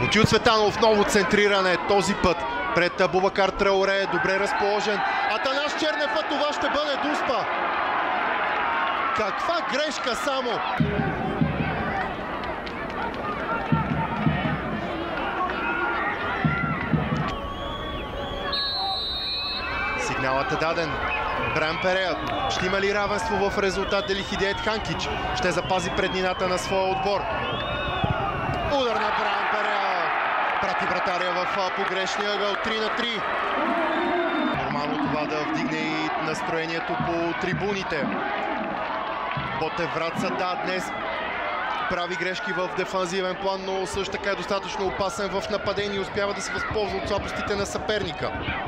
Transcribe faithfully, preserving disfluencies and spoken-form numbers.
Ботил Цветанов, ново центриране този път пред Бубакар Траоре, добре разположен. Атанас Чернев, а това ще бъде Дуспа. Каква грешка само! Сигналът е даден. Брайан Перея ще има ли равенство в резултат, дали Хидеет Ханкич ще запази преднината на своя отбор? Удар на Брайан Перея, прати вратаря в погрешния ъгъл, три на три. Нормално това да вдигне и настроението по трибуните. Ботев Враца, да, днес прави грешки в дефанзивен план, но също така е достатъчно опасен в нападение и успява да се възползва от слабостите на съперника.